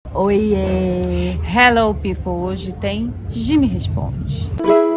Oiê! Hello, people! Hoje tem Gi Me Responde.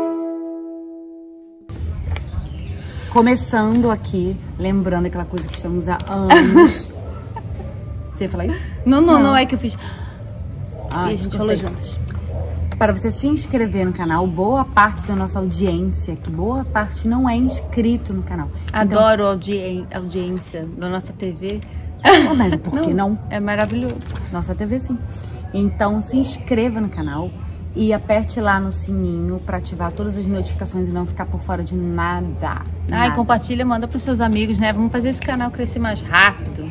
Começando aqui, lembrando aquela coisa que estamos há anos. Você ia falar isso? Não, é que eu fiz. Ah, e a gente falou juntas. Para você se inscrever no canal, boa parte da nossa audiência, que boa parte não é inscrito no canal. Adoro a audiência da nossa TV. Então, mas por que não? É maravilhoso. Nossa TV sim. Então se inscreva no canal e aperte lá no sininho para ativar todas as notificações e não ficar por fora de nada. E compartilha, manda para os seus amigos, né? Vamos fazer esse canal crescer mais rápido.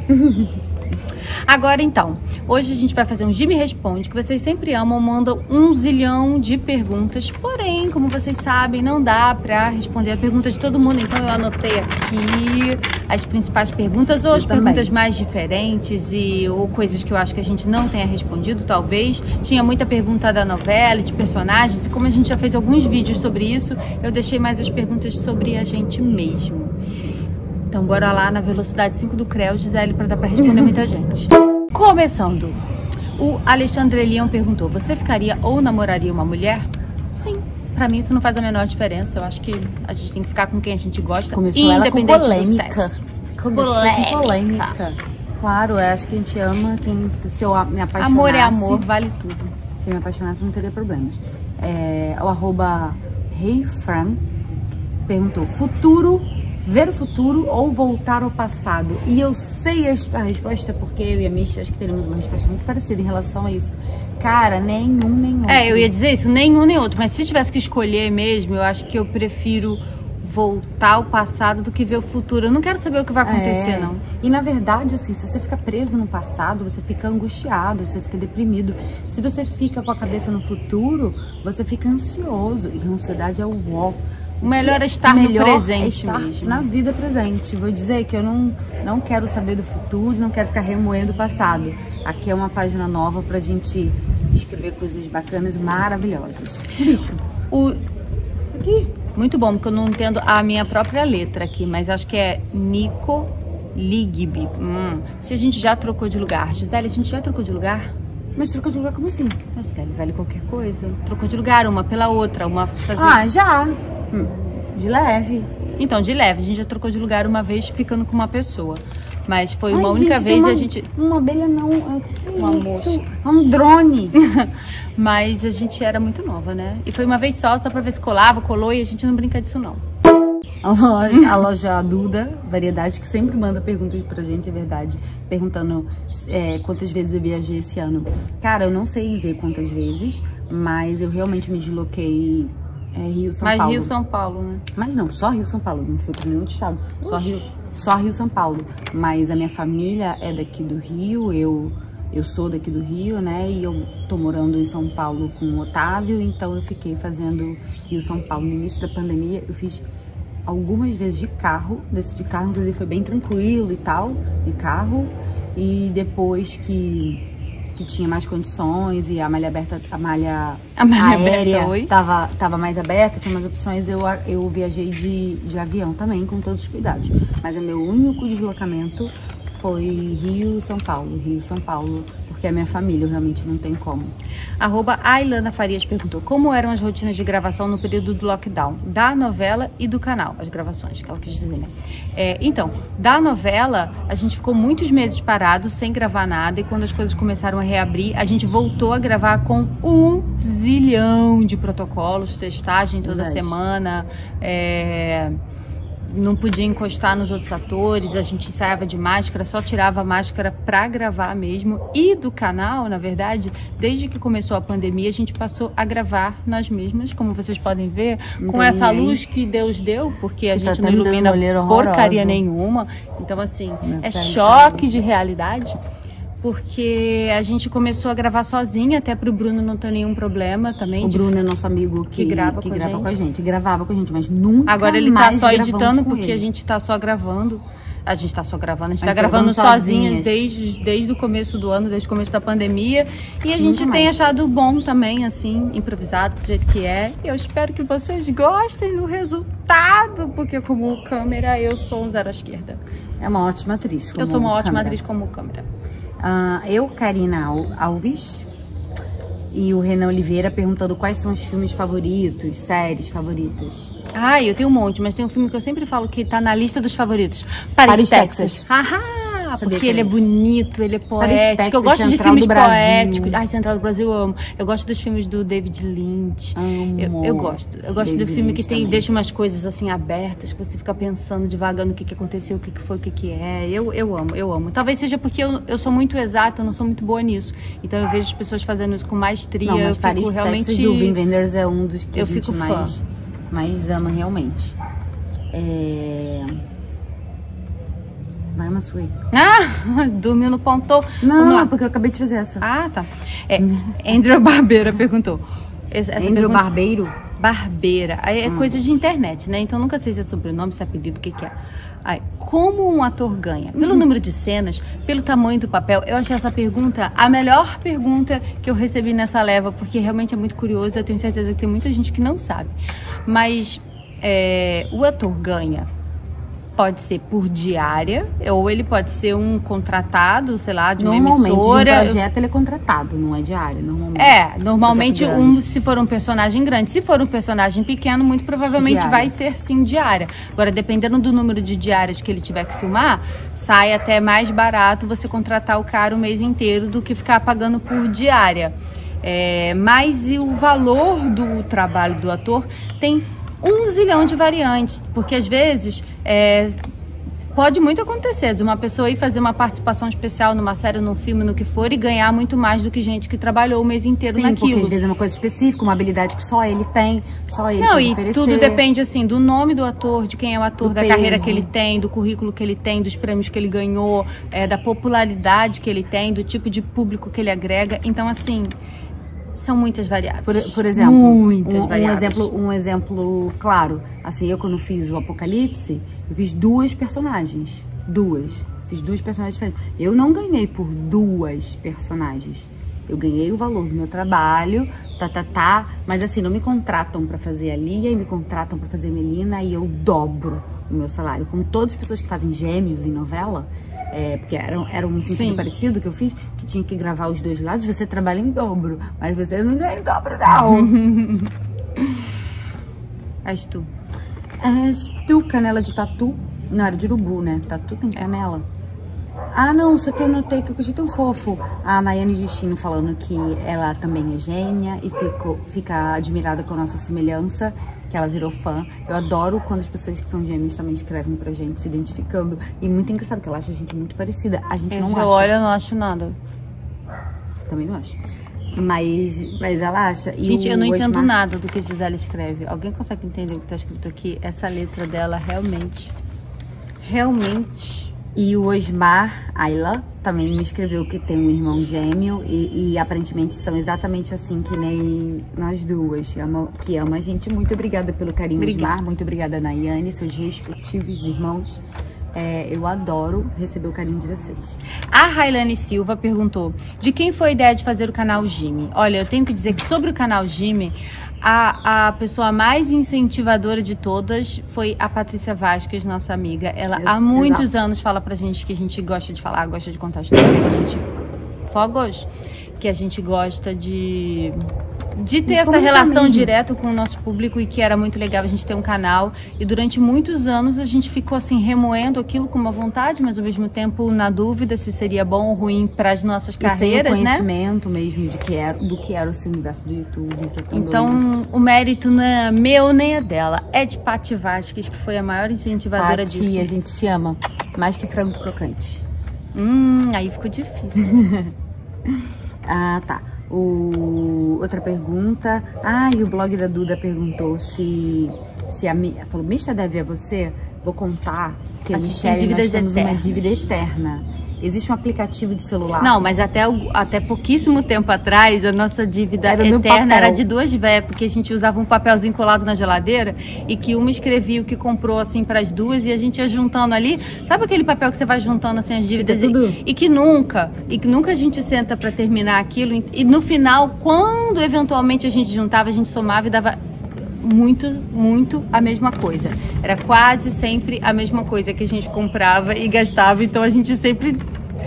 Agora então, hoje a gente vai fazer um Gi Me Responde, que vocês sempre amam, mandam 1 zilhão de perguntas, porém, como vocês sabem, não dá pra responder a pergunta de todo mundo, então eu anotei aqui as principais perguntas, ou as perguntas mais diferentes, ou coisas que eu acho que a gente não tenha respondido, talvez. Tinha muita pergunta da novela, de personagens, e como a gente já fez alguns vídeos sobre isso, eu deixei mais as perguntas sobre a gente mesmo. Então bora lá na velocidade 5 do CREA, Gisele, para dar para responder muita gente. Começando, o Alexandre Leão perguntou: você ficaria ou namoraria uma mulher? Sim, para mim isso não faz a menor diferença. Eu acho que a gente tem que ficar com quem a gente gosta, começou independente ela com polêmica. do sexo. Começou com polêmica. Claro, eu acho que a gente ama quem, se eu me apaixonasse... Amor é amor, vale tudo. Se eu me apaixonasse, não teria problemas. O @HeyFram perguntou: ver o futuro ou voltar ao passado? E eu sei a resposta, porque eu e a Misty acho que teremos uma resposta muito parecida em relação a isso. Cara, nenhum nem outro. Eu ia dizer isso, nenhum nem outro. Mas se tivesse que escolher mesmo, eu acho que eu prefiro voltar ao passado do que ver o futuro. Eu não quero saber o que vai acontecer, não. E na verdade, assim, se você fica preso no passado, você fica angustiado, você fica deprimido. Se você fica com a cabeça no futuro, você fica ansioso. E a ansiedade é o ó. O melhor é estar no presente mesmo. Na vida presente. Vou dizer que eu não quero saber do futuro, não quero ficar remoendo o passado. Aqui é uma página nova pra gente escrever coisas bacanas, maravilhosas. Bicho. Aqui. Muito bom, porque eu não entendo a minha própria letra aqui, mas acho que é Nico Ligby. Se a gente já trocou de lugar. Gisele, a gente já trocou de lugar? Mas trocou de lugar como assim? Mas Gisele, vale qualquer coisa. Trocou de lugar uma pela outra, uma fazer... Já. De leve. Então, de leve. A gente já trocou de lugar uma vez ficando com uma pessoa. Mas foi uma única vez e a gente... Uma abelha não... Uma mosca. É um drone. Mas a gente era muito nova, né? E foi uma vez só pra ver se colou e a gente não brinca disso, não. A loja Duda Variedade, que sempre manda perguntas pra gente, é verdade. Perguntando quantas vezes eu viajei esse ano. Cara, eu não sei dizer quantas vezes, mas eu realmente me desloquei Rio, São Paulo. Mas Rio, São Paulo, né? Mas não, só Rio, São Paulo. Não fui pra nenhum outro estado. Só Rio, São Paulo. Mas a minha família é daqui do Rio, eu sou daqui do Rio, né? E eu tô morando em São Paulo com o Otávio, então eu fiquei fazendo Rio, São Paulo. No início da pandemia, eu fiz algumas vezes de carro. Desse de carro, inclusive, foi bem tranquilo e tal, de carro. E depois que tinha mais condições e a malha aérea tava mais aberta, tinha mais opções, eu viajei de avião também, com todos os cuidados. Mas o meu único deslocamento foi Rio, São Paulo, porque é minha família, realmente não tem como. @Ailana Farias perguntou: como eram as rotinas de gravação no período do lockdown, da novela e do canal, as gravações, que ela quis dizer, né? Então, da novela, a gente ficou muitos meses parado, sem gravar nada, e quando as coisas começaram a reabrir, a gente voltou a gravar com 1 zilhão de protocolos, testagem toda semana, não podia encostar nos outros atores, a gente ensaiava de máscara, só tirava a máscara pra gravar mesmo. E do canal, na verdade, desde que começou a pandemia, a gente passou a gravar nós mesmas, como vocês podem ver, com essa luz que Deus deu, porque a gente não ilumina porcaria nenhuma. Então, assim, é choque de realidade. Porque a gente começou a gravar sozinha, até pro Bruno não ter nenhum problema também. O Bruno é nosso amigo que grava com a gente. Gravava com a gente, mas nunca Agora ele tá só editando, porque a gente tá só gravando. A gente tá só gravando, a gente tá gravando sozinha desde o começo do ano, desde o começo da pandemia. E a gente tem achado bom também, assim, improvisado, do jeito que é. E eu espero que vocês gostem do resultado, porque como câmera eu sou um zero à esquerda. É uma ótima atriz. Eu sou uma ótima atriz como câmera. Eu, Karina Alves, e o Renan Oliveira perguntando quais são os filmes favoritos, séries favoritas. Ah, eu tenho um monte, mas tem um filme que eu sempre falo que tá na lista dos favoritos. Paris, Texas. Haha, porque ele é bonito, ele é poético. Texas, Eu gosto de Central filmes do Brasil. poéticos. Ai, Central do Brasil eu amo. Eu gosto dos filmes do David Lynch. Amo. Eu gosto. Eu gosto David do filme Lynch que tem, também. deixa umas coisas assim abertas, que você fica pensando devagar no que aconteceu, o que foi, o que é. Eu amo. Talvez seja porque eu sou muito exata, eu não sou muito boa nisso. Então eu vejo as pessoas fazendo isso com maestria. Não, mas eu fico Paris, realmente... Texas, do Wim Wenders é um dos que eu a gente fico fã. mais ama realmente. Vai, Masui. Ah, dormiu no ponto. Não, porque eu acabei de fazer essa. Ah, tá. Andrew Barbeira perguntou. Andrew Barbeiro? Barbeira. Aí é coisa de internet, né? Então nunca sei se é sobrenome, se é apelido, o que é. Aí, como um ator ganha? Pelo número de cenas, pelo tamanho do papel? Eu achei essa pergunta a melhor pergunta que eu recebi nessa leva, porque realmente é muito curioso. Eu tenho certeza que tem muita gente que não sabe. Mas o ator ganha. Pode ser por diária, ou ele pode ser um contratado, sei lá, de uma emissora. Normalmente, de um projeto ele é contratado, não é diário, normalmente. Normalmente se for um personagem grande. Se for um personagem pequeno, muito provavelmente Diária. vai ser sim diária. Agora, dependendo do número de diárias que ele tiver que filmar, sai até mais barato você contratar o cara o mês inteiro do que ficar pagando por diária. Mas o valor do trabalho do ator tem 1 zilhão de variantes, porque às vezes pode muito acontecer de uma pessoa ir fazer uma participação especial numa série, num filme, no que for, e ganhar muito mais do que gente que trabalhou o mês inteiro naquilo. Porque às vezes é uma coisa específica, uma habilidade que só ele tem, só ele pode oferecer. Tudo depende, assim, do nome do ator, de quem é o ator, do da peso. carreira que ele tem, do currículo que ele tem, dos prêmios que ele ganhou, da popularidade que ele tem, do tipo de público que ele agrega. Então, assim, são muitas variáveis. Por exemplo, muitas variáveis. Um exemplo claro. Assim, eu quando fiz o Apocalipse, eu fiz 2 personagens. Fiz 2 personagens diferentes. Eu não ganhei por 2 personagens. Eu ganhei o valor do meu trabalho, mas assim, não me contratam pra fazer a Lia e me contratam pra fazer a Melina e eu dobro o meu salário. Como todas as pessoas que fazem gêmeos em novela, porque era um sentido parecido que eu fiz, que tinha que gravar os 2 lados, você trabalha em dobro, mas você não ganha em dobro, não. És tu. És tu, canela de tatu. Não, era de urubu, né? Tatu tem canela. Ah, não, isso aqui eu notei que eu achei tão fofo. A Nayane Justino falando que ela também é gêmea e fica admirada com a nossa semelhança, que ela virou fã. Eu adoro quando as pessoas que são gêmeas também escrevem pra gente, se identificando. E muito engraçado, que ela acha a gente muito parecida. A gente não acha. Olha, eu não acho nada. Também não acho. Mas ela acha. Gente, eu não entendo nada do que a Gisele escreve. Alguém consegue entender o que tá escrito aqui? Essa letra dela realmente... E o Osmar Ayla também me escreveu que tem um irmão gêmeo e aparentemente são exatamente assim que nem nós duas, que ama a gente. Muito obrigada pelo carinho, Osmar. Muito obrigada, Nayane, seus respectivos irmãos. Eu adoro receber o carinho de vocês. A Railane Silva perguntou: de quem foi a ideia de fazer o canal Jimmy? Olha, eu tenho que dizer que sobre o canal Jimmy, a pessoa mais incentivadora de todas foi a Patrícia Vasquez, nossa amiga. Ela há muitos anos fala pra gente que a gente gosta de falar, gosta de contar história, que a gente fogos, que a gente gosta de ter essa relação direta com o nosso público e que era muito legal a gente ter um canal. E durante muitos anos a gente ficou assim remoendo aquilo com uma vontade, mas ao mesmo tempo na dúvida se seria bom ou ruim para as nossas carreiras, sem o né? conhecimento mesmo do que era esse universo do YouTube. Então o mérito não é meu nem é dela, é de Paty Vasquez, que foi a maior incentivadora disso. A gente te ama mais que frango crocante. Aí ficou difícil. Ah, tá. Outra pergunta. E o blog da Duda perguntou se a Misha falou, Misha deve a você? Vou contar que a Michelle nós temos uma dívida eterna. Existe um aplicativo de celular. Não, mas até pouquíssimo tempo atrás, a nossa dívida eterna era de 2 véias, porque a gente usava um papelzinho colado na geladeira e que uma escrevia o que comprou, assim, para as duas e a gente ia juntando ali. Sabe aquele papel que você vai juntando, assim, as dívidas? E que nunca a gente senta para terminar aquilo. E no final, quando eventualmente a gente juntava, a gente somava e dava muito a mesma coisa. Era quase sempre a mesma coisa que a gente comprava e gastava, então a gente sempre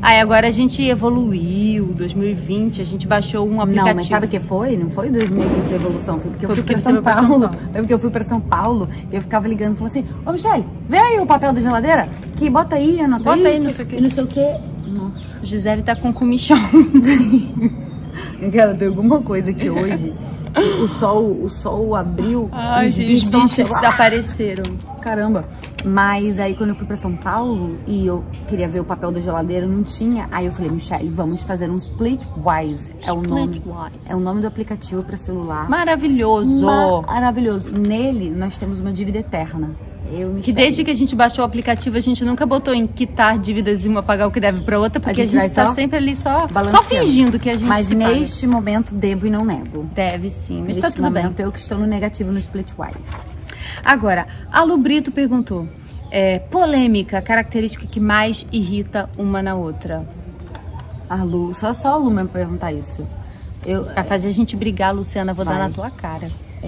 Aí agora a gente evoluiu, 2020, a gente baixou um aplicativo. Não, mas sabe o que foi? Não foi 2020 a evolução, foi porque eu fui pra São Paulo. Foi porque eu fui pra São Paulo e eu ficava ligando e falando assim, ô Michele, vê aí o papel da geladeira, que bota aí, anota bota isso, aí, não sei o quê. E não sei o quê. Nossa. Gisele tá com comichão. Cara, tem alguma coisa que hoje o sol abriu. Ai, os bichos apareceram. Caramba. Mas aí quando eu fui pra São Paulo e eu queria ver o papel da geladeira, não tinha. Aí eu falei, Michele, vamos fazer um Splitwise. É o nome do aplicativo pra celular. Maravilhoso. Maravilhoso. Nele nós temos uma dívida eterna. Que desde que a gente baixou o aplicativo, a gente nunca botou em quitar dívidas e uma pagar o que deve pra outra, porque a gente tá sempre ali só fingindo que a gente Mas neste momento devo e não nego. Deve sim, mas neste tá tudo bem. Eu que estou no negativo no Splitwise. Agora, a Lu Brito perguntou, polêmica, característica que mais irrita uma na outra. A Lu, só a Lu mesmo perguntar isso. Vai fazer a gente brigar, Luciana, vou dar na tua cara.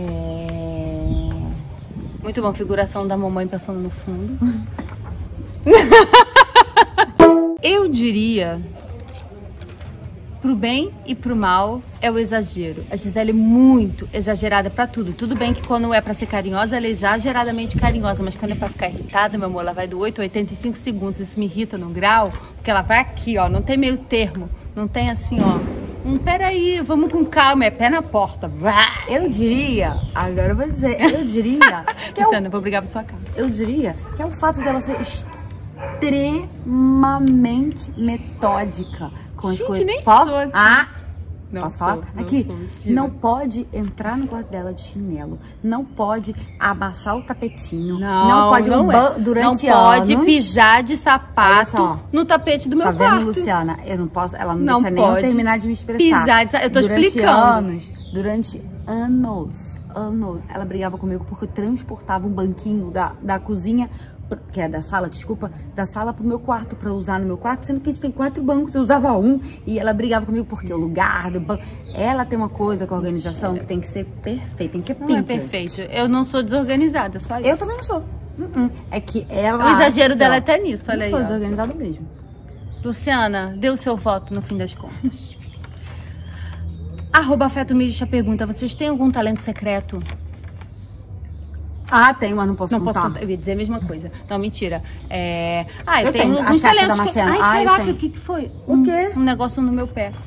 Muito bom, figuração da mamãe passando no fundo. Eu diria, pro bem e pro mal, é o exagero. A Gisele é muito exagerada pra tudo. Tudo bem que quando é pra ser carinhosa, ela é exageradamente carinhosa. Mas quando é pra ficar irritada, meu amor, ela vai do 8 a 85 segundos. Isso me irrita num grau, porque ela vai aqui, ó. Não tem meio termo. Não tem assim, ó. Peraí, vamos com calma, é pé na porta. Eu diria, agora eu vou dizer, eu diria... Luciana, eu vou brigar pra sua cara. Eu diria que é o fato dela ser extremamente metódica com as coisas. Nem posso? Sou assim. Não posso falar? Aqui, não pode entrar no quarto dela de chinelo, não pode abaixar o tapetinho, não pode durante anos. Não pode anos, pisar de sapato no tapete do meu quarto. Tá vendo, Luciana? Eu não posso, ela não deixa nem eu terminar de me expressar. Eu tô explicando. Durante anos, ela brigava comigo porque eu transportava um banquinho da cozinha, que é da sala, desculpa, da sala pro meu quarto, pra usar no meu quarto, sendo que a gente tem 4 bancos, eu usava um, e ela brigava comigo porque o lugar do banco... Ela tem uma coisa com a organização que tem que ser perfeita, tem que ser Pinterest. Não é perfeito, eu não sou desorganizada, só isso. Eu também não sou. É que ela... O exagero dela é até nisso, olha aí. Eu sou desorganizada mesmo. Luciana, dê o seu voto no fim das contas. @AfetoMídia pergunta, vocês têm algum talento secreto? Tenho, mas não posso contar. Eu ia dizer a mesma coisa. Não, mentira. Eu tenho alguns talentos. Ai, caraca, o que foi? O quê? Um negócio no meu pé.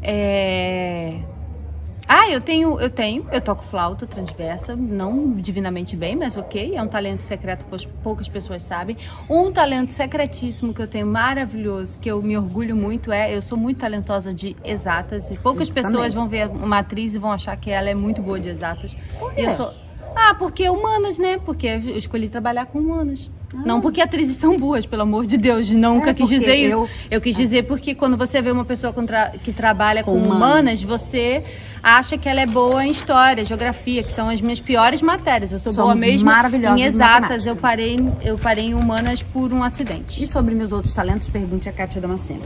Eu toco flauta transversa, não divinamente bem, mas ok, é um talento secreto que poucas pessoas sabem. Um talento secretíssimo que eu tenho maravilhoso, que eu me orgulho muito, eu sou muito talentosa de exatas, e poucas pessoas vão ver uma atriz e vão achar que ela é muito boa de exatas. Por quê? E eu sou... porque humanas, né? Porque eu escolhi trabalhar com humanas. Não porque atrizes são boas, pelo amor de Deus, nunca quis dizer isso. Eu quis dizer porque quando você vê uma pessoa que trabalha com humanas, você acha que ela é boa em história, geografia, que são as minhas piores matérias. Eu sou boa mesmo em exatas. Eu parei em humanas por um acidente. E sobre meus outros talentos, pergunte a Kátia Damasceno.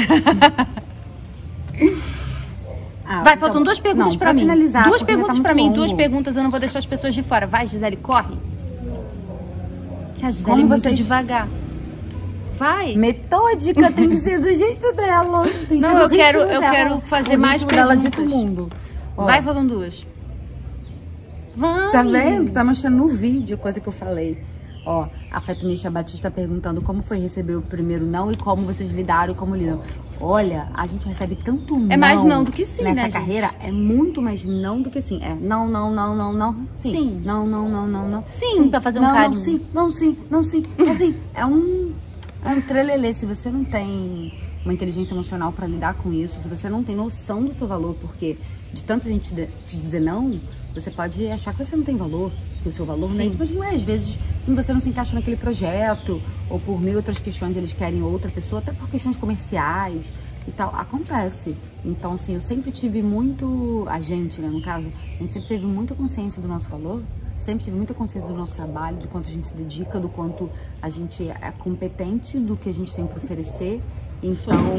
Vai, faltam 2 perguntas pra mim. Finalizar, 2 perguntas pra mim, 2 longo. perguntas, eu não vou deixar as pessoas de fora. Vai, Gisele, corre. Que a Gisele é muito devagar. Vai. Metódica, tem que ser do jeito dela. Tem que eu quero fazer mais perguntas. Dela o mundo. Vai, faltam 2. Vai. Tá vendo? Tá mostrando no vídeo, coisa que eu falei. Afeto Misha Batista perguntando como foi receber o primeiro não e como vocês lidaram, como lidam. Olha, a gente recebe tanto não. É mais não do que sim, nessa carreira, gente? É muito mais não do que sim. Não. Sim. Não. Sim, pra fazer um carinho. Não, sim. Assim, é um trelelê. Se você não tem uma inteligência emocional pra lidar com isso, se você não tem noção do seu valor, porque de tanta gente te dizer não, você pode achar que você não tem valor, que o seu valor não é isso, mas não é. Às vezes você não se encaixa naquele projeto, ou por mil outras questões eles querem outra pessoa, até por questões comerciais e tal, acontece. Então, assim, eu sempre tive muito, a gente, né, no caso, a gente sempre teve muita consciência do nosso valor, sempre tive muita consciência do nosso trabalho, de quanto a gente se dedica, do quanto a gente é competente, do que a gente tem para oferecer.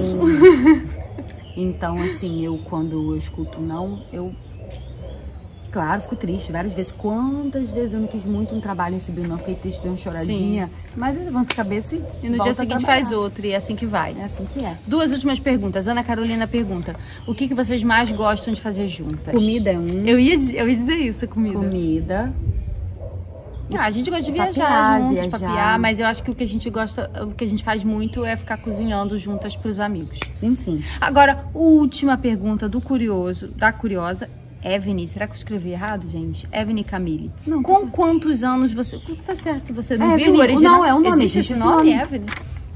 Então, assim, quando eu escuto não, eu claro, fico triste várias vezes. Quantas vezes eu não quis muito um trabalho em civil, não fiquei triste, dei uma choradinha. Sim. Mas eu levanto a cabeça e no dia seguinte faz outro, e é assim que vai. É assim que é. 2 últimas perguntas. Ana Carolina pergunta: o que vocês mais gostam de fazer juntas? Comida é um. Eu ia dizer isso, comida. Comida. A gente gosta de viajar juntos, papear, mas eu acho que o que a gente gosta, o que a gente faz muito é ficar cozinhando juntas pros amigos. Sim, sim. Agora, última pergunta da curiosa, Evany. Será que eu escrevi errado, gente? Evany Camille. Não, com quantos anos você... Tá certo, você não viu o original? Não, é um nome. Existe esse nome, Evany?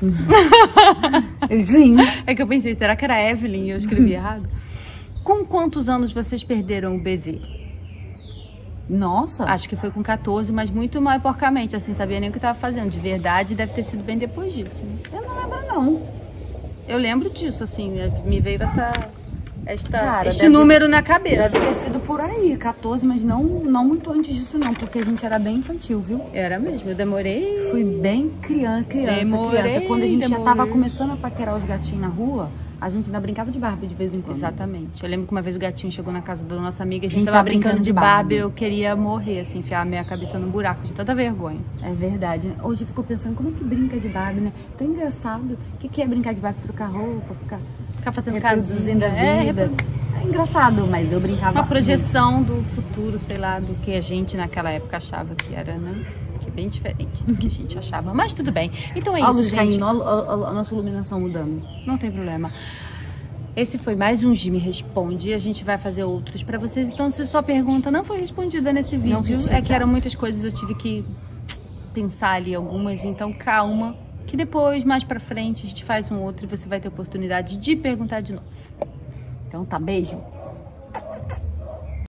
Sim. É que eu pensei, será que era Evelyn e eu escrevi errado? Com quantos anos vocês perderam o bebê? Nossa. Acho que foi com 14, mas muito mal porcamente, assim, sabia nem o que tava fazendo. De verdade, deve ter sido bem depois disso. Eu não lembro, não. Eu lembro disso, assim, me veio este número na cabeça. Deve ter sido por aí, 14, mas não muito antes disso não, porque a gente era bem infantil, viu? Era mesmo, eu demorei. Fui bem criança. Quando a gente já tava começando a paquerar os gatinhos na rua, a gente ainda brincava de Barbie de vez em quando. Exatamente. Eu lembro que uma vez o gatinho chegou na casa da nossa amiga, a gente tava brincando de Barbie, eu queria morrer, assim, enfiar a minha cabeça no buraco de tanta vergonha. É verdade, né? Hoje eu fico pensando, como é que brinca de Barbie, né? Tão engraçado. O que é brincar de Barbie? Trocar roupa, ficar fazendo reproduzindo a vida. É engraçado, mas eu brincava. Uma projeção do futuro, sei lá, do que a gente naquela época achava que era, né? Que é bem diferente do que a gente achava. Mas tudo bem. Então é isso, gente. Caindo, a nossa iluminação mudando. Não tem problema. Esse foi mais um Gi Me Responde. A gente vai fazer outros pra vocês. Então, se sua pergunta não foi respondida nesse vídeo, é que eram muitas coisas, eu tive que pensar ali algumas. Então, calma, que depois, mais pra frente, a gente faz um outro e você vai ter oportunidade de perguntar de novo. Então tá, beijo.